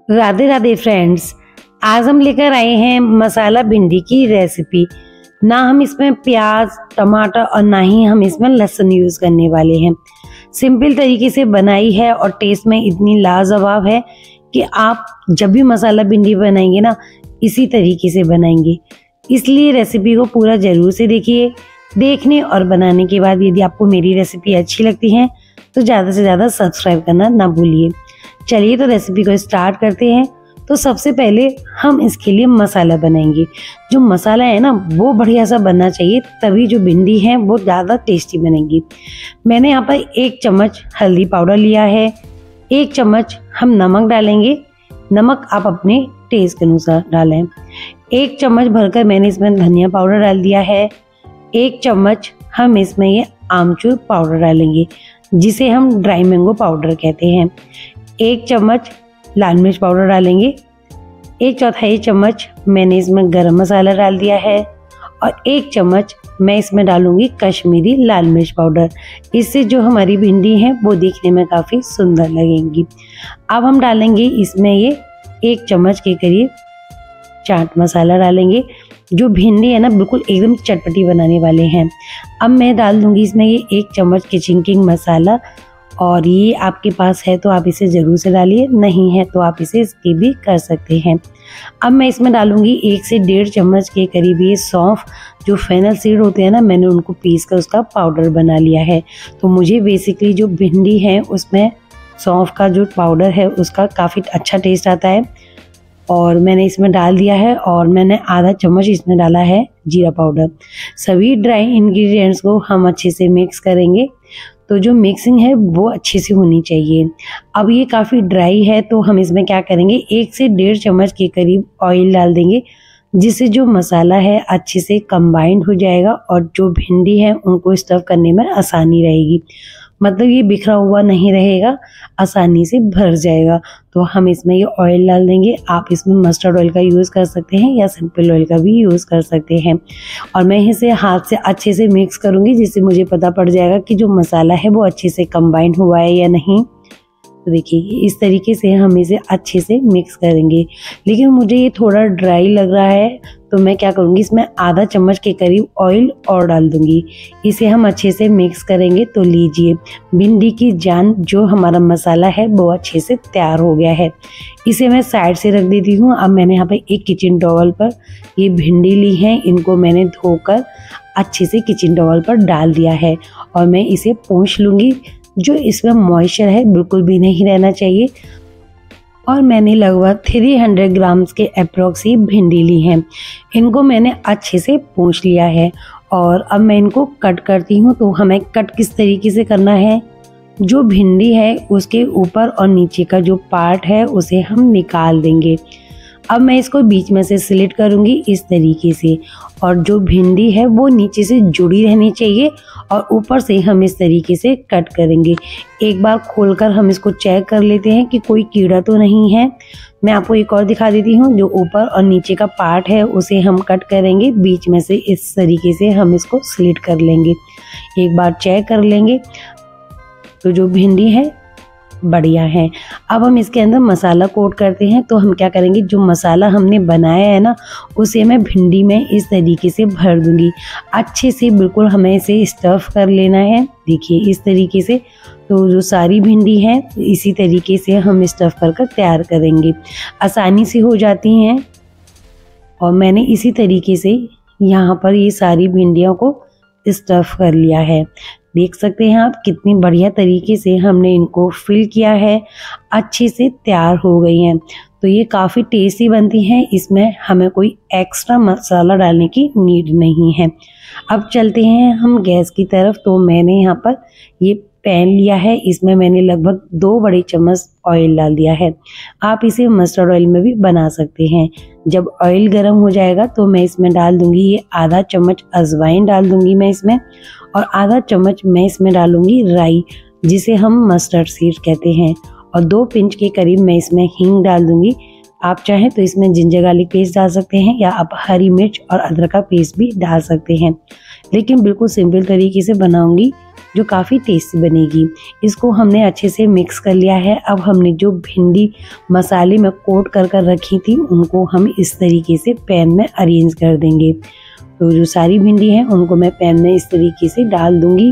Radhe Radhe friends, आज हम लेकर आए हैं मसाला भिंडी की रेसिपी। ना हम इसमें प्याज टमाटर और ना ही हम इसमें लहसुन यूज़ करने वाले हैं। सिंपल तरीके से बनाई है और टेस्ट में इतनी लाजवाब है कि आप जब भी मसाला भिंडी बनाएंगे ना इसी तरीके से बनाएंगे। इसलिए रेसिपी को पूरा ज़रूर से देखिए। देखने और बनाने के बाद यदि आपको मेरी रेसिपी अच्छी लगती है तो ज़्यादा से ज़्यादा सब्सक्राइब करना ना भूलिए। चलिए तो रेसिपी को स्टार्ट करते हैं। तो सबसे पहले हम इसके लिए मसाला बनाएंगे। जो मसाला है ना वो बढ़िया सा बनना चाहिए, तभी जो भिंडी है वो ज़्यादा टेस्टी बनेगी। मैंने यहाँ पर 1 चम्मच हल्दी पाउडर लिया है, 1 चम्मच हम नमक डालेंगे। नमक आप अपने टेस्ट के अनुसार डालें। 1 चम्मच भरकर मैंने इसमें धनिया पाउडर डाल दिया है। 1 चम्मच हम इसमें ये आमचूर पाउडर डालेंगे जिसे हम ड्राई मैंगो पाउडर कहते हैं। 1 चम्मच लाल मिर्च पाउडर डालेंगे। 1/4 चम्मच मैंने इसमें गरम मसाला डाल दिया है और 1 चम्मच मैं इसमें डालूंगी कश्मीरी लाल मिर्च पाउडर। इससे जो हमारी भिंडी है वो दिखने में काफ़ी सुंदर लगेंगी। अब हम डालेंगे इसमें ये 1 चम्मच के करीब चाट मसाला डालेंगे। जो भिंडी है ना बिल्कुल एकदम चटपटी बनाने वाले हैं। अब मैं डाल दूंगी इसमें ये 1 चम्मच किचन किंग मसाला, और ये आपके पास है तो आप इसे ज़रूर से डालिए, नहीं है तो आप इसे स्किप भी कर सकते हैं। अब मैं इसमें डालूंगी 1 से 1.5 चम्मच के करीब ये सौंफ। जो फेनल सीड होते हैं ना मैंने उनको पीस कर उसका पाउडर बना लिया है। तो मुझे बेसिकली जो भिंडी है उसमें सौंफ का जो पाउडर है उसका काफ़ी अच्छा टेस्ट आता है और मैंने इसमें डाल दिया है। और मैंने आधा चम्मच इसमें डाला है जीरा पाउडर। सभी ड्राई इंग्रेडिएंट्स को हम अच्छे से मिक्स करेंगे। तो जो मिक्सिंग है वो अच्छे से होनी चाहिए। अब ये काफ़ी ड्राई है तो हम इसमें क्या करेंगे 1 से 1.5 चम्मच के करीब ऑयल डाल देंगे, जिससे जो मसाला है अच्छे से कंबाइंड हो जाएगा और जो भिंडी है उनको स्टफ करने में आसानी रहेगी। मतलब ये बिखरा हुआ नहीं रहेगा, आसानी से भर जाएगा। तो हम इसमें ये ऑयल डाल देंगे। आप इसमें मस्टर्ड ऑयल का यूज़ कर सकते हैं या सिंपल ऑयल का भी यूज़ कर सकते हैं। और मैं इसे हाथ से अच्छे से मिक्स करूँगी जिससे मुझे पता पड़ जाएगा कि जो मसाला है वो अच्छे से कंबाइंड हुआ है या नहीं। तो देखिए इस तरीके से हम इसे अच्छे से मिक्स करेंगे। लेकिन मुझे ये थोड़ा ड्राई लग रहा है तो मैं क्या करूँगी इसमें आधा चम्मच के करीब ऑयल और डाल दूँगी। इसे हम अच्छे से मिक्स करेंगे। तो लीजिए भिंडी की जान जो हमारा मसाला है वो अच्छे से तैयार हो गया है। इसे मैं साइड से रख देती हूँ। अब मैंने यहाँ पे एक किचन टॉवल पर ये भिंडी ली है, इनको मैंने धोकर अच्छे से किचन टॉवल पर डाल दिया है और मैं इसे पोंछ लूँगी। जो इसमें मॉइस्चर है बिल्कुल भी नहीं रहना चाहिए। और मैंने लगभग 300 ग्राम्स के अप्रोक्स ही भिंडी ली हैं। इनको मैंने अच्छे से पोंछ लिया है और अब मैं इनको कट करती हूँ। तो हमें कट किस तरीके से करना है, जो भिंडी है उसके ऊपर और नीचे का जो पार्ट है उसे हम निकाल देंगे। अब मैं इसको बीच में से स्लिट करूँगी इस तरीके से, और जो भिंडी है वो नीचे से जुड़ी रहनी चाहिए और ऊपर से हम इस तरीके से कट करेंगे। एक बार खोलकर हम इसको चेक कर लेते हैं कि कोई कीड़ा तो नहीं है। मैं आपको एक और दिखा देती हूँ। जो ऊपर और नीचे का पार्ट है उसे हम कट करेंगे बीच में से, इस तरीके से हम इसको स्लिट कर लेंगे। एक बार चेक कर लेंगे तो जो भिंडी है बढ़िया है। अब हम इसके अंदर मसाला कोट करते हैं। तो हम क्या करेंगे, जो मसाला हमने बनाया है ना उसे मैं भिंडी में इस तरीके से भर दूंगी। अच्छे से बिल्कुल हमें इसे स्टफ़ कर लेना है। देखिए इस तरीके से। तो जो सारी भिंडी है इसी तरीके से हम स्टफ़ कर तैयार करेंगे, आसानी से हो जाती हैं। और मैंने इसी तरीके से यहाँ पर ये सारी भिंडियों को स्टफ़ कर लिया है। देख सकते हैं आप कितनी बढ़िया तरीके से हमने इनको फिल किया है, अच्छे से तैयार हो गई हैं। तो ये काफ़ी टेस्टी बनती हैं, इसमें हमें कोई एक्स्ट्रा मसाला डालने की नीड नहीं है। अब चलते हैं हम गैस की तरफ। तो मैंने यहाँ पर ये पैन लिया है, इसमें मैंने लगभग 2 बड़े चम्मच ऑयल डाल दिया है। आप इसे मस्टर्ड ऑयल में भी बना सकते हैं। जब ऑयल गर्म हो जाएगा तो मैं इसमें डाल दूंगी ये आधा चम्मच अजवाइन डाल दूंगी मैं इसमें, और आधा चम्मच मैं इसमें डालूंगी राई जिसे हम मस्टर्ड सीड कहते हैं, और 2 पिंच के करीब मैं इसमें हींग डाल दूंगी। आप चाहें तो इसमें जिंजर गार्लिक पेस्ट डाल सकते हैं या आप हरी मिर्च और अदरक का पेस्ट भी डाल सकते हैं। लेकिन बिल्कुल सिंपल तरीके से बनाऊंगी जो काफ़ी टेस्टी बनेगी। इसको हमने अच्छे से मिक्स कर लिया है। अब हमने जो भिंडी मसाले में कोट कर कर रखी थी उनको हम इस तरीके से पैन में अरेंज कर देंगे। तो जो सारी भिंडी है उनको मैं पैन में इस तरीके से डाल दूंगी।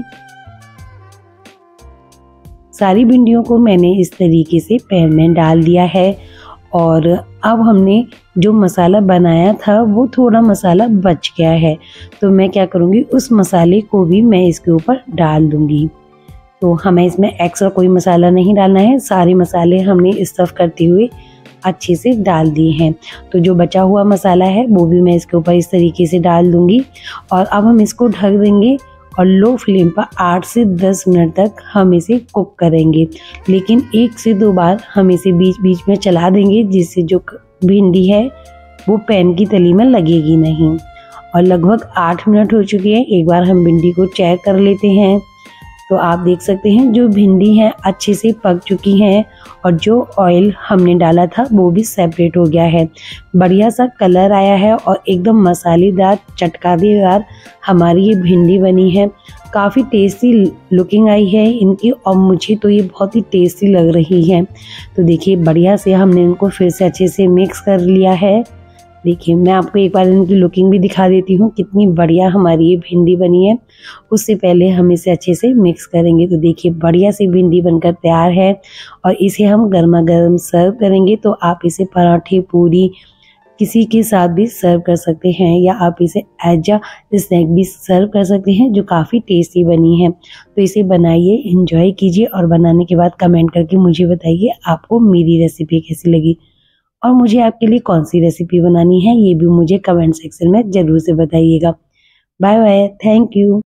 सारी भिंडियों को मैंने इस तरीके से पैन में डाल दिया है और अब हमने जो मसाला बनाया था वो थोड़ा मसाला बच गया है, तो मैं क्या करूँगी उस मसाले को भी मैं इसके ऊपर डाल दूँगी। तो हमें इसमें एक्स्ट्रा कोई मसाला नहीं डालना है, सारे मसाले हमने स्टफ करते हुए अच्छे से डाल दिए हैं। तो जो बचा हुआ मसाला है वो भी मैं इसके ऊपर इस तरीके से डाल दूँगी और अब हम इसको ढक देंगे और लो फ्लेम पर 8 से 10 मिनट तक हम इसे कुक करेंगे। लेकिन 1 से 2 बार हम इसे बीच बीच में चला देंगे, जिससे जो भिंडी है वो पैन की तली में लगेगी नहीं। और लगभग 8 मिनट हो चुके हैं। एक बार हम भिंडी को चेक कर लेते हैं। तो आप देख सकते हैं जो भिंडी है अच्छे से पक चुकी हैं और जो ऑयल हमने डाला था वो भी सेपरेट हो गया है। बढ़िया सा कलर आया है और एकदम मसालेदार चटकारेदार हमारी ये भिंडी बनी है। काफ़ी टेस्टी लुकिंग आई है इनकी और मुझे तो ये बहुत ही टेस्टी लग रही है। तो देखिए बढ़िया से हमने इनको फिर से अच्छे से मिक्स कर लिया है। देखिए मैं आपको एक बार इनकी लुकिंग भी दिखा देती हूँ कितनी बढ़िया हमारी ये भिंडी बनी है। उससे पहले हम इसे अच्छे से मिक्स करेंगे। तो देखिए बढ़िया सी भिंडी बनकर तैयार है और इसे हम गर्मा गर्म सर्व करेंगे। तो आप इसे पराठे पूरी किसी के साथ भी सर्व कर सकते हैं या आप इसे एज अ स्नैक भी सर्व कर सकते हैं, जो काफ़ी टेस्टी बनी है। तो इसे बनाइए, एंजॉय कीजिए और बनाने के बाद कमेंट करके मुझे बताइए आपको मेरी रेसिपी कैसी लगी और मुझे आपके लिए कौन सी रेसिपी बनानी है ये भी मुझे कमेंट सेक्शन में ज़रूर से बताइएगा। Bye bye, thank you.